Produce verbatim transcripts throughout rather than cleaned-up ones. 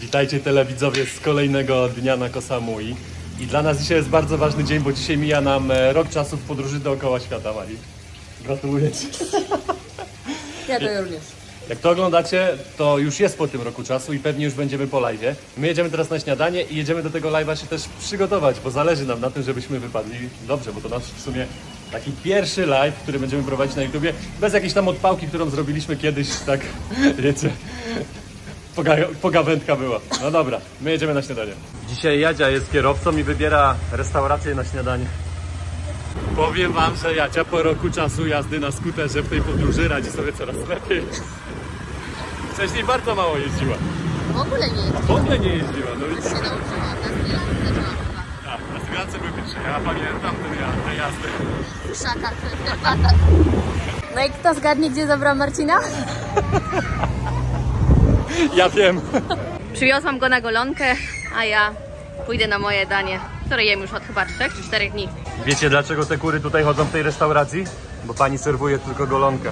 Witajcie telewidzowie z kolejnego dnia na Koh Samui. I dla nas dzisiaj jest bardzo ważny dzień, bo dzisiaj mija nam rok czasu w podróży dookoła świata, Mari. Gratuluję Ci. Ja to również. Jak to oglądacie, to już jest po tym roku czasu i pewnie już będziemy po live'ie. My jedziemy teraz na śniadanie i jedziemy do tego live'a się też przygotować, bo zależy nam na tym, żebyśmy wypadli dobrze, bo to nasz w sumie taki pierwszy live, który będziemy prowadzić na YouTubie, bez jakiejś tam odpałki, którą zrobiliśmy kiedyś, tak, wiecie, poga pogawędka była. No dobra, my jedziemy na śniadanie. Dzisiaj Jadzia jest kierowcą i wybiera restaurację na śniadanie. Powiem wam, że Jadzia po roku czasu jazdy na skuterze w tej podróży radzi sobie coraz lepiej. Wcześniej bardzo mało jeździła. W ogóle nie jeździła. W ogóle nie jeździła. No Już się nauczyła. Na Sri Lance zaczęła chyba. Tak, na Sri Lance były pierwsze. Ja pamiętam te jazdy. W krzakach, w herbatach. No i kto zgadnie, gdzie zabrał Marcina? Ja wiem. Przywiozłam go na golonkę, a ja pójdę na moje danie, które jem już od chyba trzech czy czterech dni. Wiecie, dlaczego te kury tutaj chodzą w tej restauracji? Bo pani serwuje tylko golonkę.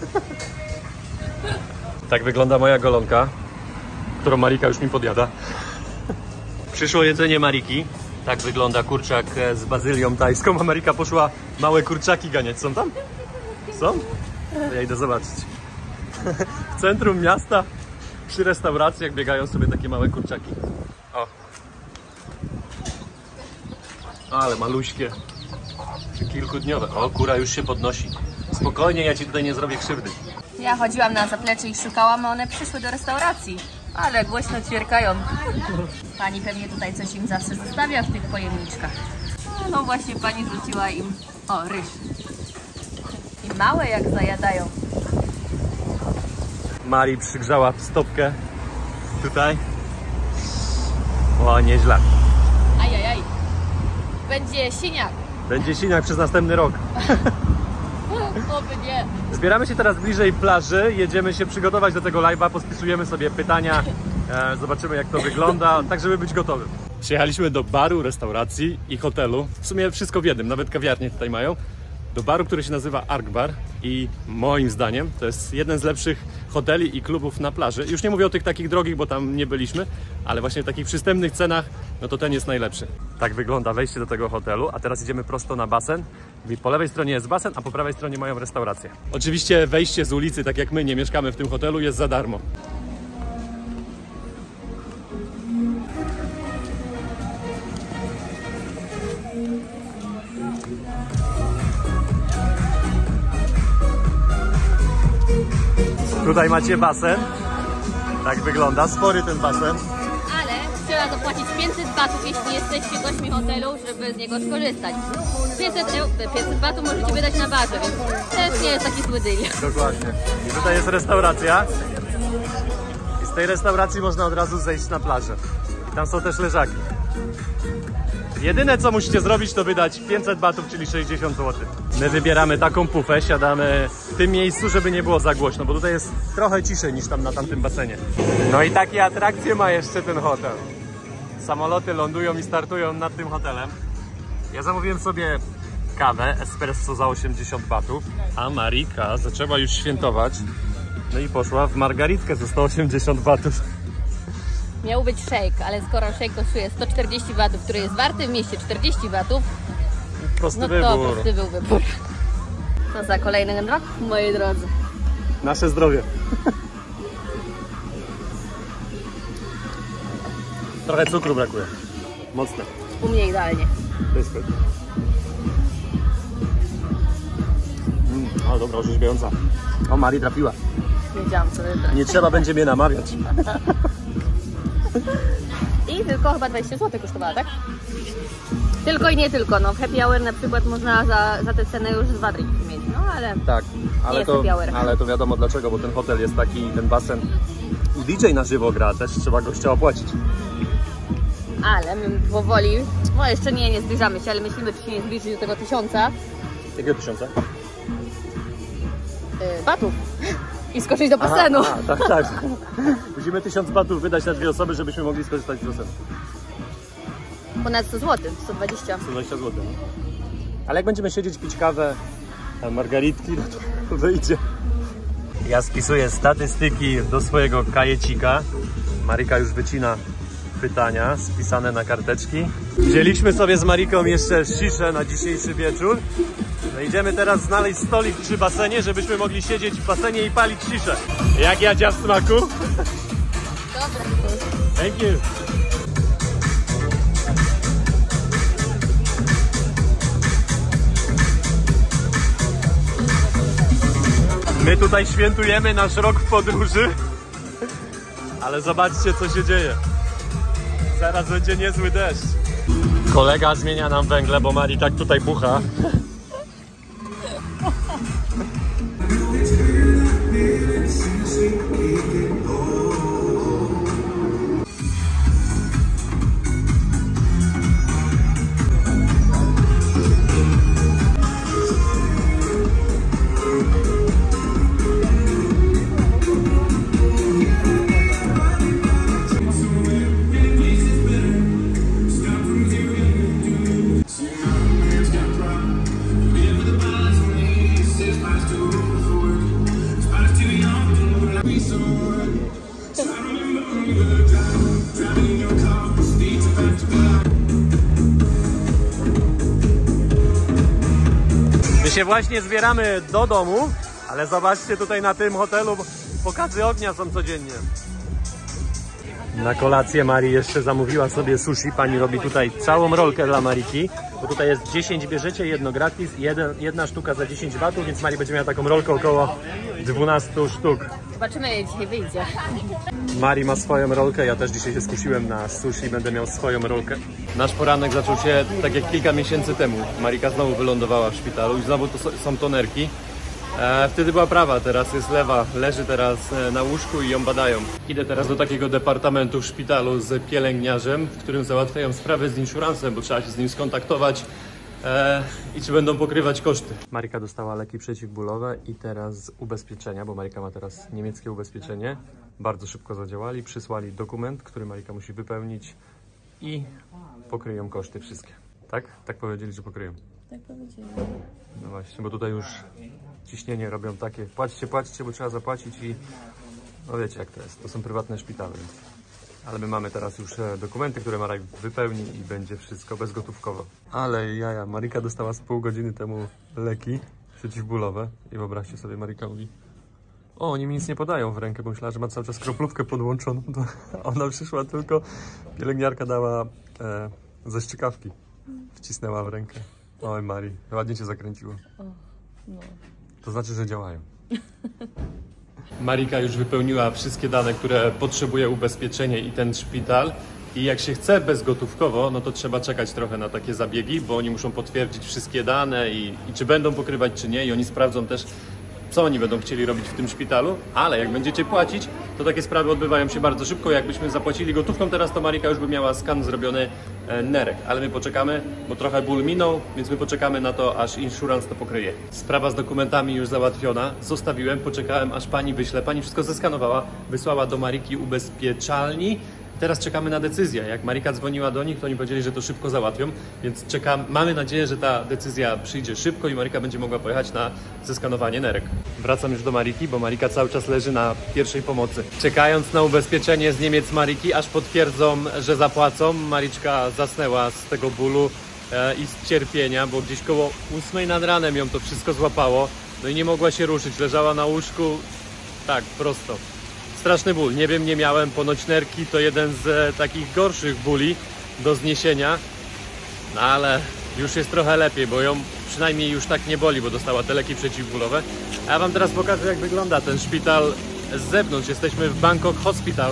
Tak wygląda moja golonka, którą Marika już mi podjada. Przyszło jedzenie Mariki. Tak wygląda kurczak z bazylią tajską, a Marika poszła małe kurczaki ganiać. Są tam? Są? To ja idę zobaczyć. W centrum miasta, przy restauracjach biegają sobie takie małe kurczaki. O. Ale maluśkie. Kilkudniowe. O, kura już się podnosi. Spokojnie, ja ci tutaj nie zrobię krzywdy. Ja chodziłam na zaplecze i szukałam, a one przyszły do restauracji. Ale głośno ćwierkają. Pani pewnie tutaj coś im zawsze zostawia w tych pojemniczkach. No właśnie pani rzuciła im, o, ryż. I małe jak zajadają. Mari przygrzała stopkę tutaj. O, nieźle. Ajajaj. Będzie siniak. Będzie siniak przez następny rok. Oby nie. Zbieramy się teraz bliżej plaży, jedziemy się przygotować do tego live'a, pospisujemy sobie pytania, e, zobaczymy jak to wygląda, tak żeby być gotowym. Przyjechaliśmy do baru, restauracji i hotelu, w sumie wszystko w jednym, nawet kawiarnie tutaj mają, do baru, który się nazywa Ark Bar i moim zdaniem to jest jeden z lepszych hoteli i klubów na plaży. Już nie mówię o tych takich drogich, bo tam nie byliśmy, ale właśnie w takich przystępnych cenach, no to ten jest najlepszy. Tak wygląda wejście do tego hotelu, a teraz idziemy prosto na basen. Po lewej stronie jest basen, a po prawej stronie mają restaurację. Oczywiście wejście z ulicy, tak jak my nie mieszkamy w tym hotelu, jest za darmo. Tutaj macie basen. Tak wygląda, spory ten basen. Ale trzeba zapłacić pięćset batów, jeśli jesteście gośćmi hotelu, żeby z niego skorzystać. pięćset batów możecie wydać na barze, więc też nie jest taki zły deal. Dokładnie. I tutaj jest restauracja. I z tej restauracji można od razu zejść na plażę. I tam są też leżaki. Jedyne co musicie zrobić, to wydać pięćset batów, czyli sześćdziesiąt złotych. My wybieramy taką pufę, siadamy w tym miejscu, żeby nie było za głośno, bo tutaj jest trochę ciszej niż tam na tamtym basenie. No i takie atrakcje ma jeszcze ten hotel. Samoloty lądują i startują nad tym hotelem. Ja zamówiłem sobie kawę, espresso za osiemdziesiąt batów, a Marika zaczęła już świętować. No i poszła w margaritkę za sto osiemdziesiąt batów. Miał być shake, ale skoro shake kosztuje sto czterdzieści batów, który jest warty w mieście czterdzieści batów, Prosty no to wybór. prosty był wybór. Co za kolejny rok, moi drodzy. Nasze zdrowie. Trochę cukru brakuje. Mocne. U mnie idealnie. To jest pewnie. Mm, o, dobra, orzeźwiająca. O, Mari trafiła. Wiedziałam, co wybrać. Nie trzeba będzie mnie namawiać. I tylko chyba dwadzieścia złotych kosztowała, tak? Tylko i nie tylko, no w happy hour na przykład można za, za tę cenę już dwa drinki mieć, no ale... Tak, ale nie to, happy hour. ale to wiadomo dlaczego, bo ten hotel jest taki, ten basen. I D J na żywo gra, też trzeba gościa opłacić. Ale my powoli, no jeszcze nie, nie zbliżamy się, ale myślimy, czy się nie zbliżyć do tego tysiąca. Jakiego tysiąca? Yy, batów. I skoczyć do basenu. Aha, aha, tak, tak. Musimy tysiąc batów wydać na dwie osoby, żebyśmy mogli skorzystać z basenu. Ponad sto złotych, sto dwadzieścia. sto dwadzieścia złotych. Ale jak będziemy siedzieć, pić kawę, a margaritki, no to wyjdzie. Ja spisuję statystyki do swojego kajecika. Marika już wycina pytania spisane na karteczki. Wzięliśmy sobie z Mariką jeszcze sziszę na dzisiejszy wieczór. No idziemy teraz znaleźć stolik przy basenie, żebyśmy mogli siedzieć w basenie i palić sziszę. Jak Jadzia w smaku? Dobra. Thank you. My tutaj świętujemy nasz rok w podróży, ale zobaczcie, co się dzieje. Zaraz będzie niezły deszcz. Kolega zmienia nam węgle, bo Mari tak tutaj bucha. My się właśnie zbieramy do domu, ale zobaczcie, tutaj na tym hotelu pokazy ognia są codziennie. Na kolację Mari jeszcze zamówiła sobie sushi. Pani robi tutaj całą rolkę dla Mariki, bo tutaj jest dziesięć bierzecie, jedno gratis, jeden, jedna sztuka za dziesięć batów, więc Mari będzie miała taką rolkę około dwunastu sztuk. Zobaczymy, jak dzisiaj wyjdzie. Mari ma swoją rolkę, ja też dzisiaj się skusiłem na sushi, będę miał swoją rolkę. Nasz poranek zaczął się tak jak kilka miesięcy temu. Marika znowu wylądowała w szpitalu i znowu to są tonerki. E, wtedy była prawa, teraz jest lewa, leży teraz na łóżku i ją badają. Idę teraz do takiego departamentu w szpitalu z pielęgniarzem, w którym załatwiają sprawę z insurancem, bo trzeba się z nim skontaktować e, i czy będą pokrywać koszty. Marika dostała leki przeciwbólowe i teraz z ubezpieczenia, bo Marika ma teraz niemieckie ubezpieczenie. Bardzo szybko zadziałali, przysłali dokument, który Marika musi wypełnić i pokryją koszty wszystkie. Tak? Tak powiedzieli, że pokryją. Tak powiedzieli. No właśnie, bo tutaj już ciśnienie robią takie, płaćcie, płaćcie, bo trzeba zapłacić i no wiecie jak to jest, to są prywatne szpitale, więc. Ale my mamy teraz już dokumenty, które Marek wypełni i będzie wszystko bezgotówkowo. Ale jaja, Marika dostała z pół godziny temu leki przeciwbólowe i wyobraźcie sobie, Marika mówi: o, oni mi nic nie podają w rękę, bo myślała, że ma cały czas kroplówkę podłączoną, to ona przyszła tylko, pielęgniarka dała e, ze strzykawki, wcisnęła w rękę. Oj Mari, ładnie cię zakręciło. O, no. To znaczy, że działają. Marika już wypełniła wszystkie dane, które potrzebuje ubezpieczenie i ten szpital. I jak się chce bezgotówkowo, no to trzeba czekać trochę na takie zabiegi, bo oni muszą potwierdzić wszystkie dane i, i czy będą pokrywać, czy nie. I oni sprawdzą też, co oni będą chcieli robić w tym szpitalu, ale jak będziecie płacić, to takie sprawy odbywają się bardzo szybko. Jakbyśmy zapłacili gotówką teraz, to Marika już by miała skan zrobiony e, nerek, ale my poczekamy, bo trochę ból minął, więc my poczekamy na to, aż insurance to pokryje. Sprawa z dokumentami już załatwiona, zostawiłem, poczekałem, aż pani wyśle, pani wszystko zeskanowała, wysłała do Mariki ubezpieczalni. Teraz czekamy na decyzję. Jak Marika dzwoniła do nich, to oni powiedzieli, że to szybko załatwią, więc czekam. Mamy nadzieję, że ta decyzja przyjdzie szybko i Marika będzie mogła pojechać na zeskanowanie nerek. Wracam już do Mariki, bo Marika cały czas leży na pierwszej pomocy. Czekając na ubezpieczenie z Niemiec Mariki, aż potwierdzą, że zapłacą, Mariczka zasnęła z tego bólu e, i z cierpienia, bo gdzieś koło ósmej nad ranem ją to wszystko złapało. No i nie mogła się ruszyć, leżała na łóżku, tak, prosto. Straszny ból, nie wiem, nie miałem, ponoć nerki to jeden z e, takich gorszych bóli do zniesienia, no ale już jest trochę lepiej, bo ją przynajmniej już tak nie boli, bo dostała te leki przeciwbólowe. A ja wam teraz pokażę, jak wygląda ten szpital z zewnątrz. Jesteśmy w Bangkok Hospital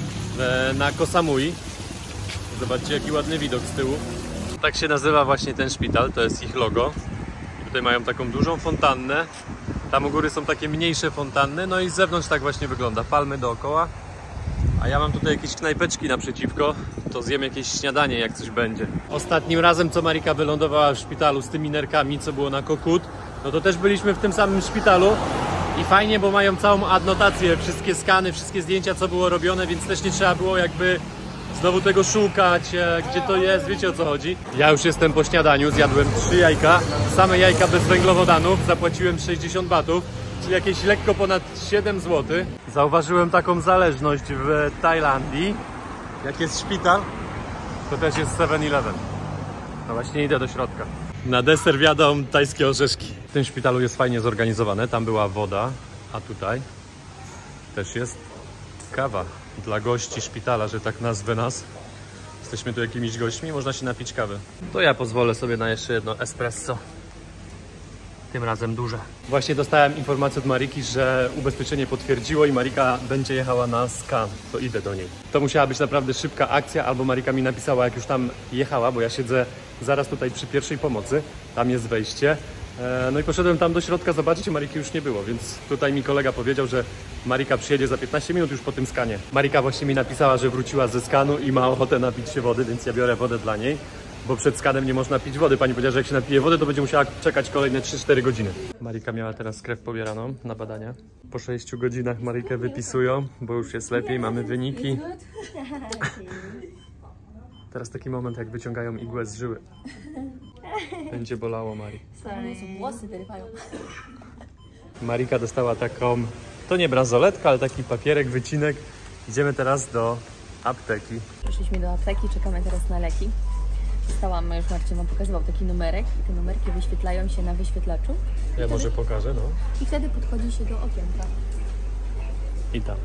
e, na Koh Samui. Zobaczcie, jaki ładny widok z tyłu. Tak się nazywa właśnie ten szpital, to jest ich logo. I tutaj mają taką dużą fontannę. Tam u góry są takie mniejsze fontanny, no i z zewnątrz tak właśnie wygląda, palmy dookoła. A ja mam tutaj jakieś knajpeczki naprzeciwko, to zjem jakieś śniadanie, jak coś będzie. Ostatnim razem, co Marika wylądowała w szpitalu z tymi nerkami, co było na Koh Kut, no to też byliśmy w tym samym szpitalu. I fajnie, bo mają całą adnotację, wszystkie skany, wszystkie zdjęcia, co było robione, więc też nie trzeba było jakby znowu tego szukać, gdzie to jest, wiecie o co chodzi. Ja już jestem po śniadaniu, zjadłem trzy jajka, same jajka bez węglowodanów, zapłaciłem sześćdziesiąt batów, czyli jakieś lekko ponad siedem złotych. Zauważyłem taką zależność w Tajlandii. Jak jest szpital, to też jest seven eleven. No właśnie idę do środka. Na deser wiadą tajskie orzeszki. W tym szpitalu jest fajnie zorganizowane. Tam była woda, a tutaj też jest kawa dla gości szpitala, że tak nazwę nas. Jesteśmy tu jakimiś gośćmi, można się napić kawy. To ja pozwolę sobie na jeszcze jedno espresso. Tym razem duże. Właśnie dostałem informację od Mariki, że ubezpieczenie potwierdziło i Marika będzie jechała na skan. To idę do niej. To musiała być naprawdę szybka akcja, albo Marika mi napisała, jak już tam jechała, bo ja siedzę zaraz tutaj przy pierwszej pomocy. Tam jest wejście. No i poszedłem tam do środka zobaczyć, Mariki już nie było, więc tutaj mi kolega powiedział, że Marika przyjedzie za piętnaście minut już po tym skanie. Marika właśnie mi napisała, że wróciła ze skanu i ma ochotę napić się wody, więc ja biorę wodę dla niej. Bo przed skanem nie można pić wody. Pani powiedziała, że jak się napije wody, to będzie musiała czekać kolejne trzy cztery godziny. Marika miała teraz krew pobieraną na badania. Po sześciu godzinach Marikę wypisują, bo już jest lepiej, mamy wyniki. Teraz taki moment, jak wyciągają igłę z żyły. Będzie bolało Marii. Włosy wyrywają. Marika dostała taką, to nie bransoletka, ale taki papierek, wycinek. Idziemy teraz do apteki. Przyszliśmy do apteki, czekamy teraz na leki. Dostałam, już Marcin wam pokazywał taki numerek i te numerki wyświetlają się na wyświetlaczu. Ja I może wtedy, pokażę, no. I wtedy podchodzi się do okienka. I tam.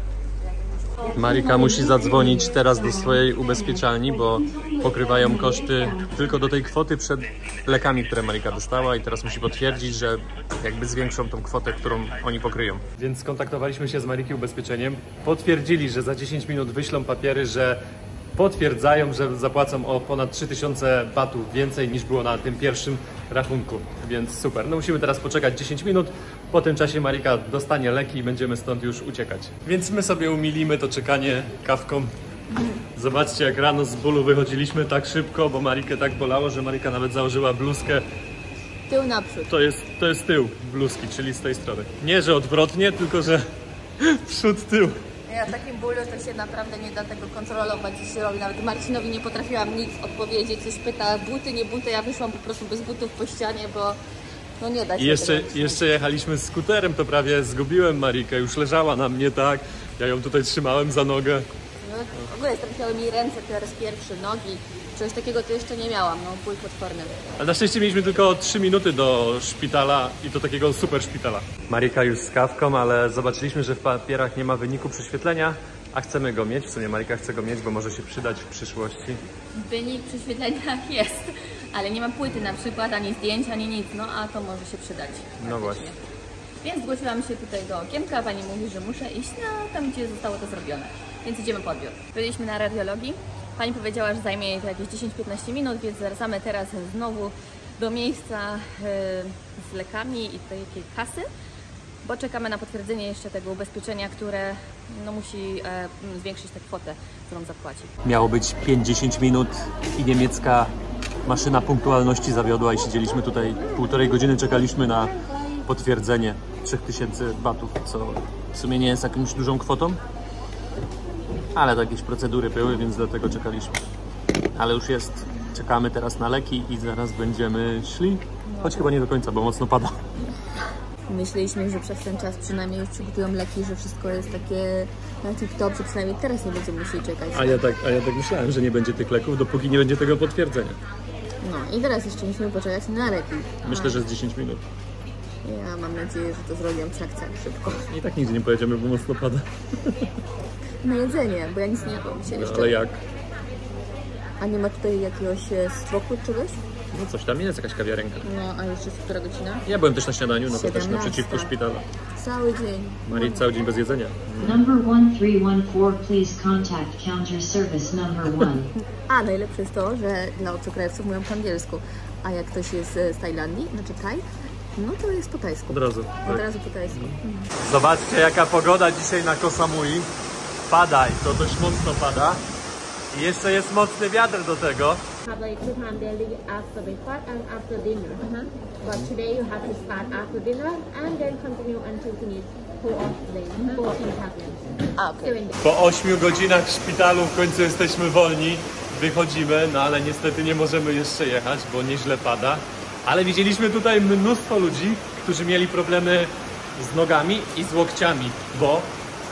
Marika musi zadzwonić teraz do swojej ubezpieczalni, bo pokrywają koszty tylko do tej kwoty przed lekami, które Marika dostała i teraz musi potwierdzić, że jakby zwiększą tą kwotę, którą oni pokryją. Więc skontaktowaliśmy się z Mariki Ubezpieczeniem. Potwierdzili, że za dziesięć minut wyślą papiery, że potwierdzają, że zapłacą o ponad trzy tysiące batów więcej niż było na tym pierwszym rachunku, więc super. No musimy teraz poczekać dziesięć minut, po tym czasie Marika dostanie leki i będziemy stąd już uciekać. Więc my sobie umilimy to czekanie kawką. Zobaczcie, jak rano z bólu wychodziliśmy tak szybko, bo Marikę tak bolało, że Marika nawet założyła bluzkę. Tył naprzód. To jest, to jest tył bluzki, czyli z tej strony. Nie, że odwrotnie, tylko że przód, tył. Ja w takim bólu to się naprawdę nie da tego kontrolować, co się robi. Nawet Marcinowi nie potrafiłam nic odpowiedzieć, coś pyta, buty, nie buty, ja wyszłam po prostu bez butów po ścianie, bo no nie da się I jeszcze, tego jeszcze jechaliśmy z skuterem, to prawie zgubiłem Marikę, już leżała na mnie tak, ja ją tutaj trzymałem za nogę. no, w ogóle trafiały mi ręce po raz pierwszy, nogi, czegoś takiego to jeszcze nie miałam, no ból potworny. Ale na szczęście mieliśmy tylko trzy minuty do szpitala i to takiego super szpitala. Marika już z kawką, ale zobaczyliśmy, że w papierach nie ma wyniku prześwietlenia, a chcemy go mieć, w sumie Marika chce go mieć, bo może się przydać w przyszłości. Wynik prześwietlenia jest, ale nie ma płyty na przykład, ani zdjęć, ani nic, no a to może się przydać. No właśnie. Więc zgłosiłam się tutaj do okienka, pani mówi, że muszę iść no, tam, gdzie zostało to zrobione. Więc idziemy po odbiór. Byliśmy na radiologii. Pani powiedziała, że zajmie jej to jakieś dziesięć piętnaście minut, więc wracamy teraz znowu do miejsca yy, z lekami i takiej kasy, bo czekamy na potwierdzenie jeszcze tego ubezpieczenia, które no, musi e, zwiększyć tę kwotę, którą zapłaci. Miało być pięć dziesięć minut i niemiecka maszyna punktualności zawiodła i siedzieliśmy tutaj półtorej godziny, czekaliśmy na potwierdzenie trzy tysiące batów, co w sumie nie jest jakąś dużą kwotą, ale to jakieś procedury były, więc dlatego czekaliśmy. Ale już jest, czekamy teraz na leki i zaraz będziemy szli, choć chyba nie do końca, bo mocno pada. Myśleliśmy, że przez ten czas przynajmniej już przygotują leki, że wszystko jest takie na tip-top, że przynajmniej teraz nie będziemy musieli czekać. A ja, tak, a ja tak myślałem, że nie będzie tych leków, dopóki nie będzie tego potwierdzenia. No i teraz jeszcze musimy poczekać na leki. Myślę, że z dziesięć minut. Ja mam nadzieję, że to zrobią tak, tak szybko. I tak nigdzie nie pojedziemy, bo mocno pada. Na jedzenie, bo ja nic nie jadłam dzisiaj jeszcze. Ale jak? A nie ma tutaj jakiegoś stroku czegoś? No coś tam jest, jakaś kawiarenka. No, a jeszcze jest która godzina? Ja byłem też na śniadaniu, no to też siedemnasta. naprzeciwko szpitala. Cały dzień. Marii cały dzień bez jedzenia. Number one three one four, please contact counter service number one. A najlepsze jest to, że dla obcokrajowców mówią po angielsku, a jak ktoś jest z Tajlandii, znaczy Taj, no to jest po tajsku. Od razu. Od Tak. razu po tajsku. Zobaczcie, jaka pogoda dzisiaj na Koh Samui. Pada i to dość mocno pada. I jeszcze jest mocny wiatr do tego. Have like two time daily after breakfast and after dinner. But today you have to start after dinner and then continue until finish four of the day, fourteen tablets. A, okej. Seven days. Po ośmiu godzinach w szpitalu w końcu jesteśmy wolni. Wychodzimy, no ale niestety nie możemy jeszcze jechać, bo nieźle pada. Ale widzieliśmy tutaj mnóstwo ludzi, którzy mieli problemy z nogami i z łokciami, bo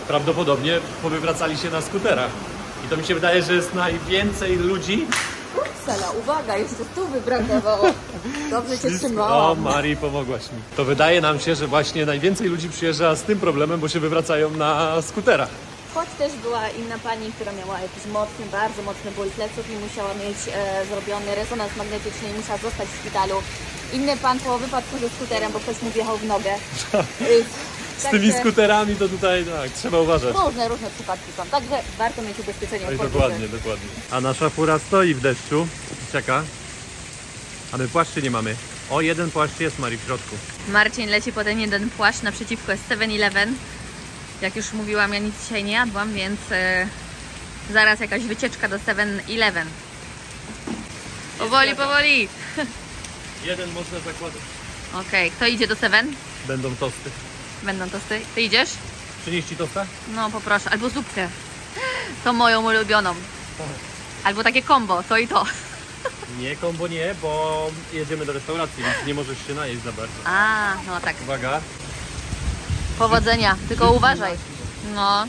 prawdopodobnie powywracali się na skuterach. I to mi się wydaje, że jest najwięcej ludzi. Upsala, uwaga, jeszcze tu by brakowało. Dobrze cię O, trzymałam. Marii, pomogłaś mi. To wydaje nam się, że właśnie najwięcej ludzi przyjeżdża z tym problemem, bo się wywracają na skuterach. Choć też była inna pani, która miała jakiś mocny, bardzo mocny ból pleców i musiała mieć e, zrobiony rezonans magnetyczny i musiała zostać w szpitalu. Inny pan po wypadku ze skuterem, bo ktoś mu wjechał w nogę. Y, Z tymi skuterami to tutaj tak, trzeba uważać. Różne, różne przypadki są, także warto mieć ubezpieczenie. Oj, w podróży. dokładnie, dokładnie. A nasza fura stoi w deszczu, czeka. A my płaszczy nie mamy. O, jeden płaszcz jest, Marii, w środku. Marcin leci po ten jeden płaszcz, naprzeciwko jest seven eleven. Jak już mówiłam, ja nic dzisiaj nie jadłam, więc e, zaraz jakaś wycieczka do seven eleven. Powoli, powoli. Jeden można zakładać. Okej, kto idzie do seven? Będą tosty. Będą tosty. Ty idziesz? Przynieść ci tosta? No poproszę, albo zupkę. To moją ulubioną. Albo takie combo, to i to. Nie, kombo nie, bo jedziemy do restauracji, więc nie możesz się najeść za bardzo. A, no tak. Uwaga. Powodzenia, tylko uważaj. No.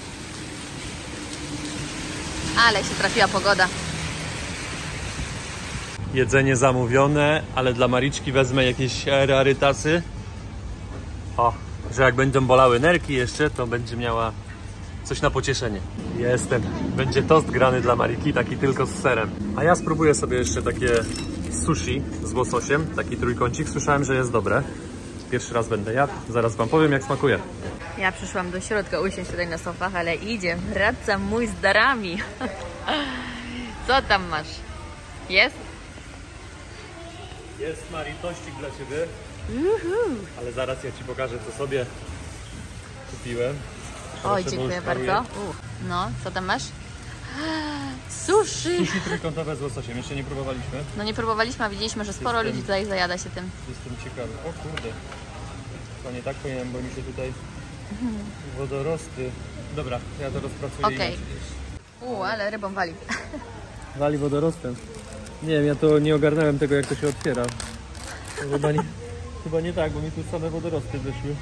Ale się trafiła pogoda. Jedzenie zamówione, ale dla Mariczki wezmę jakieś rarytasy. O, że jak będą bolały nerki jeszcze, to będzie miała coś na pocieszenie. Jestem. Będzie tost grany dla Mariki, taki tylko z serem. A ja spróbuję sobie jeszcze takie sushi z łososiem, taki trójkącik. Słyszałem, że jest dobre. Pierwszy raz będę jadł. Zaraz wam powiem, jak smakuje. Ja przyszłam do środka usiąść tutaj na sofach, ale idzie. Wraca mój z darami. Co tam masz? Jest? Jest, Marii, tościk dla ciebie. Ale zaraz ja ci pokażę, co sobie kupiłem. Oj, Proszę, dziękuję bo już bardzo. Uh, no, co tam masz? Sushi! Sushi trójkątowe z łososiem. Jeszcze nie próbowaliśmy. No nie próbowaliśmy, a widzieliśmy, że sporo Jestem- ludzi tutaj zajada się tym. Jestem ciekawy. O kurde. To nie tak powinienem, bo mi się tutaj wodorosty. Dobra, ja to rozpracuję. Okej. inaczej. U, ale rybą wali. Wali wodorostem. Nie wiem, ja to nie ogarnąłem tego, jak to się otwiera. To chyba, nie, chyba nie tak, bo mi tu same wodorosty wyszły.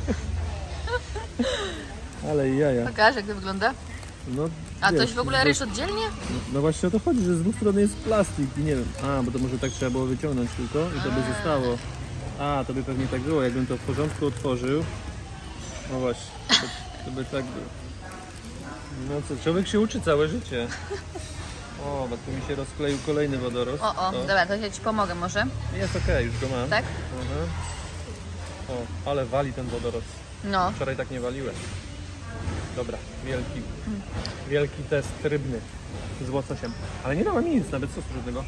Ale jaja. Pokaż, jak to wygląda. No, A wiesz, coś w ogóle z- ryż oddzielnie? No właśnie o to chodzi, że z dwóch stron jest plastik i nie wiem. A, bo to może tak trzeba było wyciągnąć tylko i to by zostało. A, to by pewnie tak było, jakbym to w porządku otworzył. No właśnie, to, to by tak było. No co, człowiek się uczy całe życie. O, bo tu mi się rozkleił kolejny wodorost. O, o, dobra, to ja ci pomogę może. Jest okej, już go mam. Tak? Aha. O, ale wali ten wodorost. No. Wczoraj tak nie waliłem. Dobra, wielki, wielki test rybny z łososiem. Ale nie dałem nic, nawet sosu żadnego.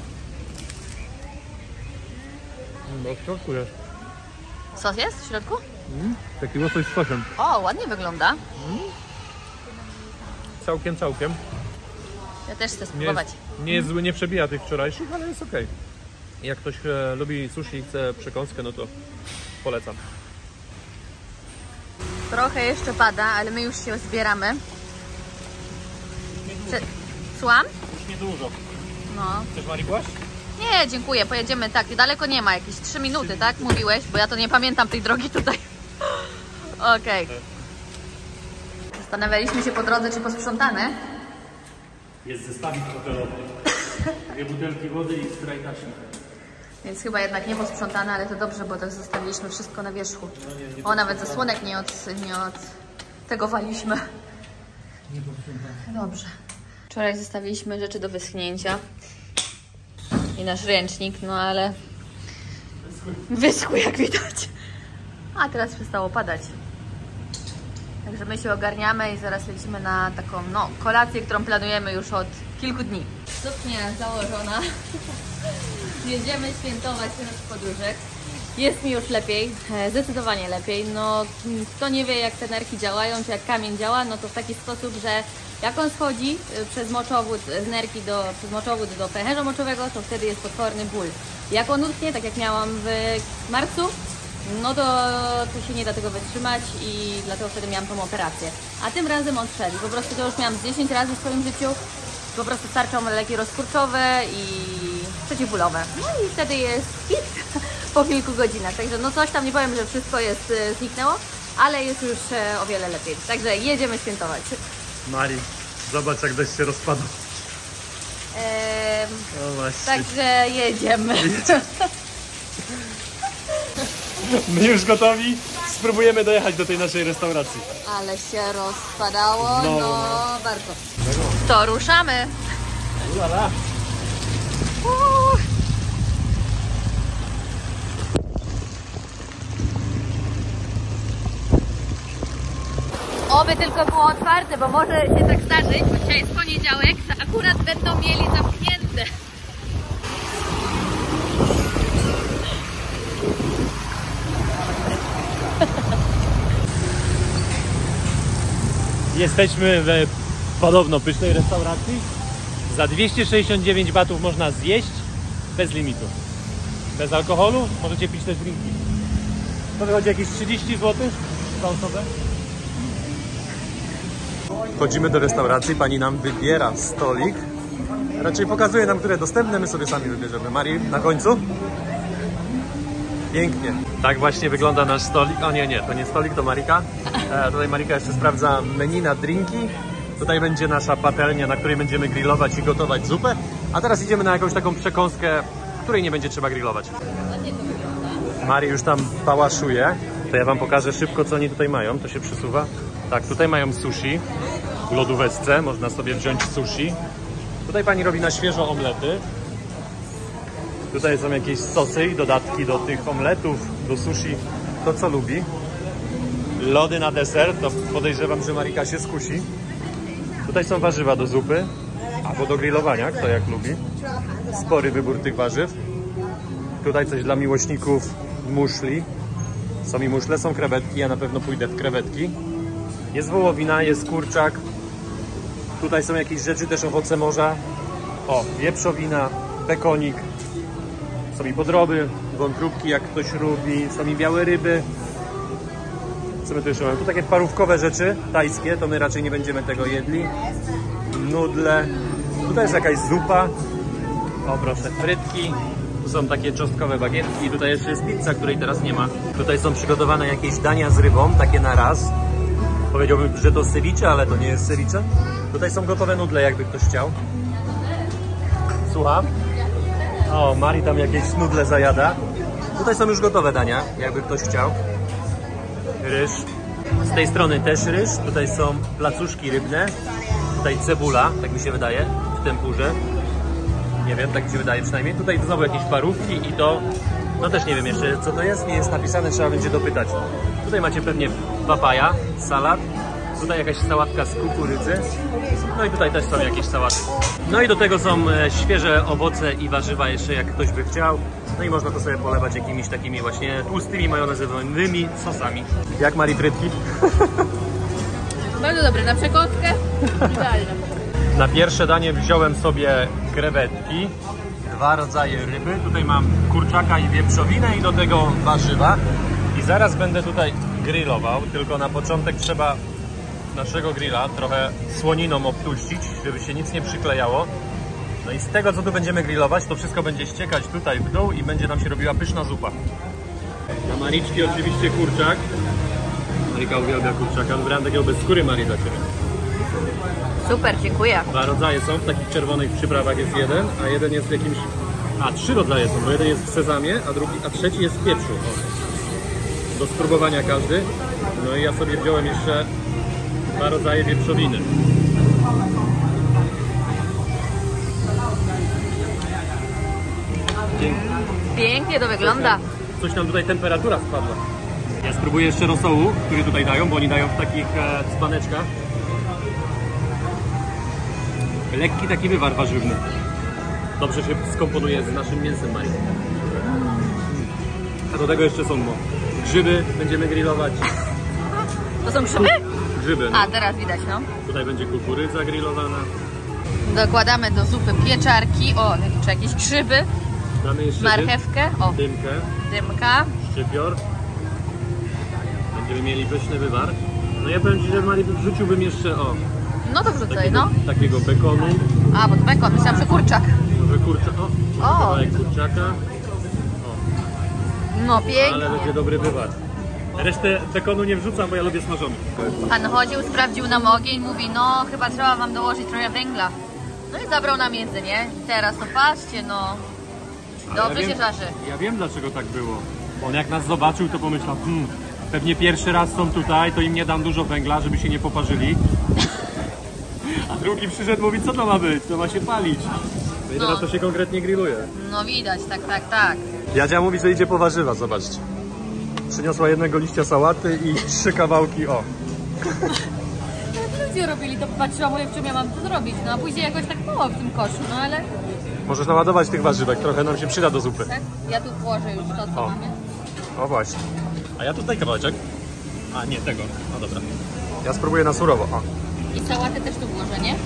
No w środku jest. Sos jest w środku? Mm, taki łosoś z sosem. O, ładnie wygląda. Całkiem, całkiem. Ja też chcę Nie spróbować. jest, nie jest zły, nie przebija tych wczorajszych, ale jest okej. Jak ktoś e, lubi sushi i chce przekąskę, no to polecam. Trochę jeszcze pada, ale my już się zbieramy. Chce... Słucham? Już niedużo. No. Chcesz, Marii, kłaść? Nie, dziękuję, pojedziemy tak. Daleko nie ma, jakieś trzy minuty, tak? Mówiłeś, bo ja to nie pamiętam tej drogi tutaj. Okej. Zastanawialiśmy się po drodze, czy posprzątane. Jest zestawik hotelowy. Dwie butelki wody i sprajtaśnik. Więc chyba jednak nie posprzątane, ale to dobrze, bo tak zostawiliśmy wszystko na wierzchu. O, nawet zasłonek nie od, nie od tego waliśmy. Dobrze. Wczoraj zostawiliśmy rzeczy do wyschnięcia. I nasz ręcznik, no ale wyschły, jak widać. A teraz przestało padać. Także my się ogarniamy i zaraz lecimy na taką, no, kolację, którą planujemy już od kilku dni. Suknia założona. Jedziemy świętować nasz podróżek. Jest mi już lepiej, e, zdecydowanie lepiej. No, kto nie wie, jak te nerki działają, czy jak kamień działa, no to w taki sposób, że jak on schodzi e, przez moczowód z nerki do, przez moczowód do pęcherza moczowego, to wtedy jest potworny ból. Jak on utknie, tak jak miałam w marcu, no to, to się nie da tego wytrzymać i dlatego wtedy miałam tą operację. A tym razem on wszedł. Po prostu to już miałam z dziesięć razy w swoim życiu. Po prostu starczą leki rozkurczowe i przeciwbólowe. No i wtedy jest hit po kilku godzinach. Także no coś tam, nie powiem, że wszystko jest, zniknęło, ale jest już e, o wiele lepiej. Także jedziemy świętować. Mari, zobacz jak deszcz się rozpada. Ehm, No właśnie. także jedziemy. My już gotowi. Spróbujemy dojechać do tej naszej restauracji. Ale się rozpadało, No, no, no. bardzo. To ruszamy. Ulala. Uuu. Oby tylko było otwarte, bo może się tak zdarzyć, bo dzisiaj jest poniedziałek, że akurat będą mieli zamknięte. Jesteśmy w podobno pysznej restauracji. Za dwieście sześćdziesiąt dziewięć batów można zjeść bez limitu. Bez alkoholu, możecie pić też drinki. To wychodzi jakieś trzydzieści złotych za osobę. Wchodzimy do restauracji, pani nam wybiera stolik. Raczej pokazuje nam, które dostępne, my sobie sami wybierzemy. Mari, na końcu? Pięknie. Tak właśnie wygląda nasz stolik. O nie, nie, to nie stolik, to Marika. E, tutaj Marika jeszcze sprawdza menu na drinki. Tutaj będzie nasza patelnia, na której będziemy grillować i gotować zupę. A teraz idziemy na jakąś taką przekąskę, której nie będzie trzeba grillować. Mari już tam pałaszuje. To ja wam pokażę szybko, co oni tutaj mają. To się przesuwa. Tak, tutaj mają sushi w lodóweczce. Można sobie wziąć sushi. Tutaj pani robi na świeżo omlety. Tutaj są jakieś sosy i dodatki do tych omletów, do sushi, to co lubi. Lody na deser, to podejrzewam, że Marika się skusi. Tutaj są warzywa do zupy, albo do grillowania, kto jak lubi. Spory wybór tych warzyw. Tutaj coś dla miłośników muszli. Są i muszle, są krewetki, ja na pewno pójdę w krewetki. Jest wołowina, jest kurczak. Tutaj są jakieś rzeczy, też owoce morza. O, wieprzowina, bekonik. Są i podroby, wątróbki, jak ktoś lubi, są i białe ryby. Co my tu jeszcze mamy? Tu takie parówkowe rzeczy, tajskie, to my raczej nie będziemy tego jedli. Nudle. Tutaj jest jakaś zupa. O proszę, frytki. Tu są takie czosnkowe bagietki. Tutaj jeszcze jest pizza, której teraz nie ma. Tutaj są przygotowane jakieś dania z rybą, takie na raz. Powiedziałbym, że to ceviche, ale to nie jest ceviche. Tutaj są gotowe nudle, jakby ktoś chciał. Słucham? O, Mari tam jakieś nudle zajada. Tutaj są już gotowe dania, jakby ktoś chciał. Ryż. Z tej strony też ryż. Tutaj są placuszki rybne. Tutaj cebula, tak mi się wydaje, w tempurze. Nie wiem, tak mi się wydaje przynajmniej. Tutaj znowu jakieś parówki i to... No też nie wiem jeszcze, co to jest. Nie jest napisane, trzeba będzie dopytać. Tutaj macie pewnie papaja, salat. Tutaj jakaś sałatka z kukurydzy. No i tutaj też są jakieś sałaty. No i do tego są e, świeże owoce i warzywa jeszcze, jak ktoś by chciał. No i można to sobie polewać jakimiś takimi właśnie tłustymi, majonezowymi sosami. Jak Mari frytki? Bardzo dobre, na przekąskę idealne. Na pierwsze danie wziąłem sobie krewetki, dwa rodzaje ryby. Tutaj mam kurczaka i wieprzowinę i do tego warzywa. I zaraz będę tutaj grillował, tylko na początek trzeba naszego grilla trochę słoniną obtuścić, żeby się nic nie przyklejało. No i z tego, co tu będziemy grillować, to wszystko będzie ściekać tutaj w dół i będzie nam się robiła pyszna zupa. Na Mariczki oczywiście kurczak. Marika uwielbia kurczaka. Wybrałem takiego bez skóry, Mari, dla Ciebie. Super, dziękuję. Dwa rodzaje są, w takich czerwonych przyprawach jest jeden, a jeden jest w jakimś... A, trzy rodzaje są, bo jeden jest w sezamie, a drugi, a trzeci jest w pieprzu. O. Do spróbowania każdy. No i ja sobie wziąłem jeszcze dwa rodzaje wieprzowiny. Pięknie. Pięknie to wygląda. Coś nam tutaj temperatura spadła. Ja spróbuję jeszcze rosołu, który tutaj dają, bo oni dają w takich e, dzbaneczkach. Lekki taki wywar warzywny. Dobrze się skomponuje z naszym mięsem, Marii. A do tego jeszcze są no, grzyby, będziemy grillować. To są grzyby? Grzyby, no. A, teraz widać, no. Tutaj będzie kukurydza grillowana. Dokładamy do zupy pieczarki, o, czy jakieś grzyby, Damy jeszcze marchewkę, o, dymkę, dymka. szczypior. Będziemy mieli pyszny wywar. No ja powiem Ci, że Marii wrzuciłbym jeszcze o No to wrzucaj, takiego, no. takiego bekonu. A, bo to bekon, myślałam, że kurczak. Może kurczak, o, O. kawałek kurczaka. No, Ale będzie pięknie. dobry wywar. Resztę bekonu nie wrzucam, bo ja lubię smażony. Pan chodził, sprawdził nam ogień, mówi, no chyba trzeba wam dołożyć trochę węgla. No i zabrał nam jedzenie. Teraz to patrzcie, no. Dobrze ja się wiem, żarzy. Ja wiem, dlaczego tak było. On jak nas zobaczył, to pomyślał, hmm, pewnie pierwszy raz są tutaj, to im nie dam dużo węgla, żeby się nie poparzyli. A drugi przyszedł, mówi, co to ma być? To ma się palić. No i teraz No. to się konkretnie grilluje. No widać, tak, tak, tak. Jadzia mówi, że idzie po warzywa, zobaczcie. Przyniosła jednego liścia sałaty i trzy kawałki, o. Jak ludzie robili, to patrzyłam, mówię, w czym ja mam to zrobić. No a później jakoś tak mało w tym koszu, no ale Możesz naładować tych warzywek, trochę nam się przyda do zupy. tak, ja tu włożę już to, co O. mamy. O właśnie. A ja tutaj kawałeczek. A nie, tego. No dobra. Ja spróbuję na surowo, o. I sałatę też tu włożę, nie?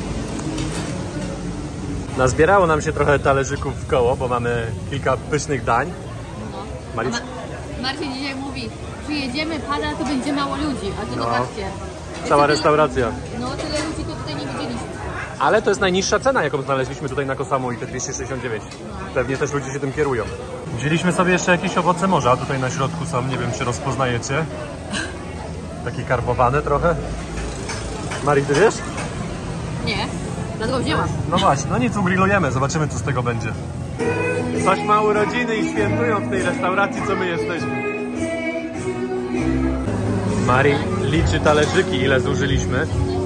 Nazbierało nam się trochę talerzyków w koło, bo mamy kilka pysznych dań. No. Malic... Ma Marcin dzisiaj mówi, przyjedziemy, pada, to będzie mało ludzi. A tu No. zobaczcie. Cała Tyle- restauracja. No tyle ludzi to tutaj nie widzieliśmy. Ale to jest najniższa cena, jaką znaleźliśmy tutaj na Kosamu i te dwieście sześćdziesiąt dziewięć. Pewnie też ludzie się tym kierują. Wzięliśmy sobie jeszcze jakieś owoce morza. Tutaj na środku są, nie wiem czy rozpoznajecie. Takie karbowane trochę. Mari, ty wiesz? Nie, dlatego wzięłam. No właśnie, no nic, ugrillujemy, zobaczymy co z tego będzie. Coś ma urodziny i świętują w tej restauracji, co my jesteśmy. Mari liczy talerzyki, ile zużyliśmy.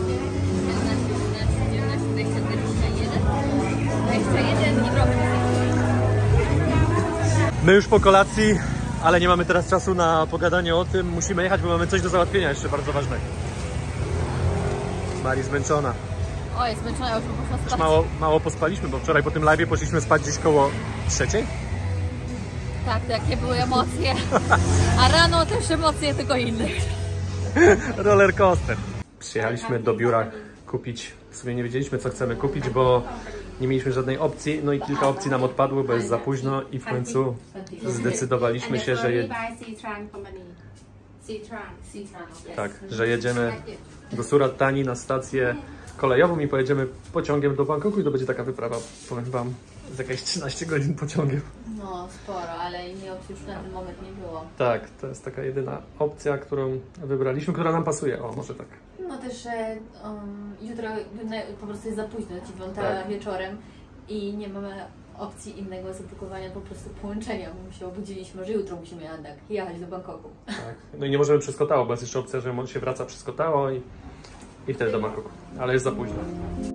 My już po kolacji, ale nie mamy teraz czasu na pogadanie o tym. Musimy jechać, bo mamy coś do załatwienia jeszcze bardzo ważnego. Mari zmęczona. O, jest zmęczona, już poszła Już spać. mało, mało pospaliśmy, bo wczoraj po tym live'ie poszliśmy spać gdzieś koło trzeciej. Tak, jakie były emocje. A rano też emocje tylko inne. Roller coaster. Przyjechaliśmy do biura kupić, w sumie nie wiedzieliśmy co chcemy kupić, bo nie mieliśmy żadnej opcji, no i kilka opcji nam odpadło, bo jest za późno i w końcu zdecydowaliśmy się, że, je... tak, że jedziemy do Surat Thani na stację kolejową i pojedziemy pociągiem do Bangkoku i to będzie taka wyprawa, powiem wam, z jakieś trzynaście godzin pociągiem. No, sporo, ale innej opcji już na ten moment nie było. Tak, to jest taka jedyna opcja, którą wybraliśmy, która nam pasuje, o może tak. No też, że um, jutro po prostu jest za późno, dziewiąta Tak. wieczorem i nie mamy opcji innego zablokowania po prostu połączenia. My się obudziliśmy, że jutro musimy jednak jechać do Bangkoku. Tak. No i nie możemy przez Kotało, bo jest jeszcze opcja, że on się wraca przez Kotało i, i wtedy do Bangkoku, ale jest za późno.